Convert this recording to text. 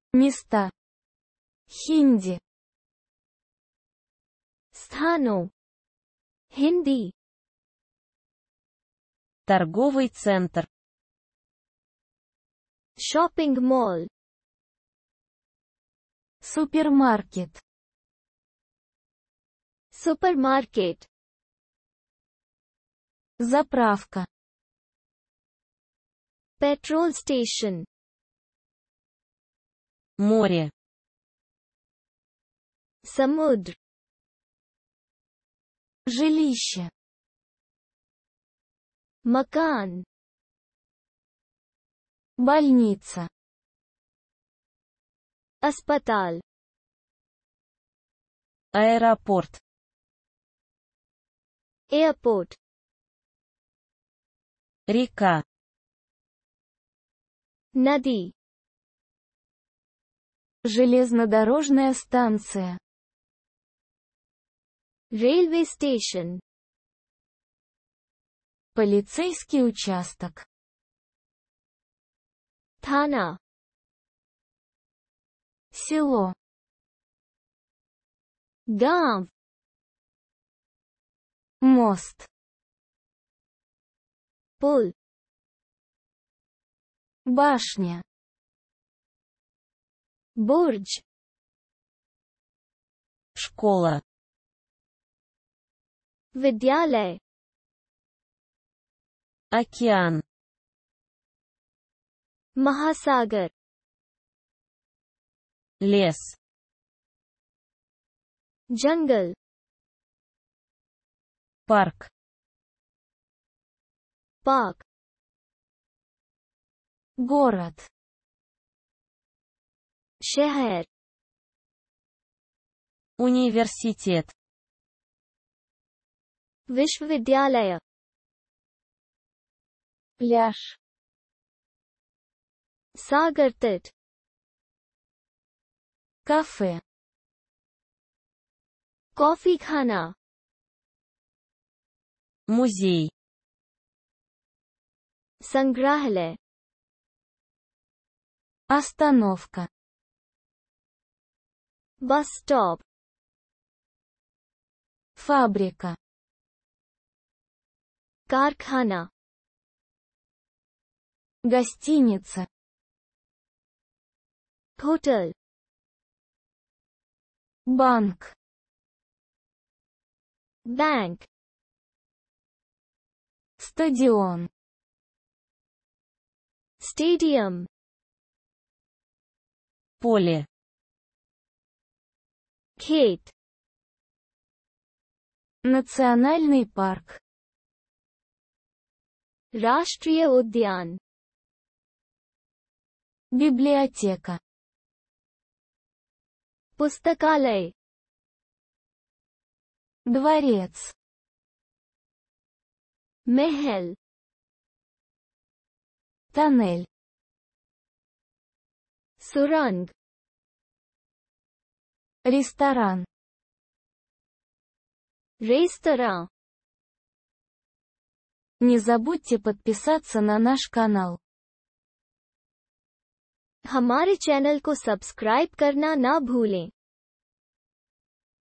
Места. Хинди. स्थानों. Hindi. Торговый центр. Shopping mall. Супермаркет. Supermarket. Заправка. Petrol station. Море. समुद्र. Жилище. मकान. Больница. अस्पताल. Аэропорт. एयरपोर्ट. Река. नदी. Железнодорожная станция. Railway station. Полицейский участок. थाना. Село. गांव. Мост. पुल. Башня. बुर्ज. Школа. विद्यालय. Океан. महासागर. Лес. जंगल. Парк. पार्क. Город. शहर. Университет. विश्वविद्यालय. Пляж. सागर तट. Кафе. कॉफी खाना. Музей. संग्रहालय. Остановка. Bus stop. Фабрика. कारखाना. Гостиница. होटल. Банк. बैंक. Стадион. स्टेडियम. Поле. खेत. Национальный парк. राष्ट्रीय उद्यान. Библиотека. पुस्तकालय. Дворец. महल. Тоннель. सुरंग. Ресторан. रेस्तरां. Не забудьте подписаться на наш канал. हमारे चैनल को सब्सक्राइब करना ना भूलें.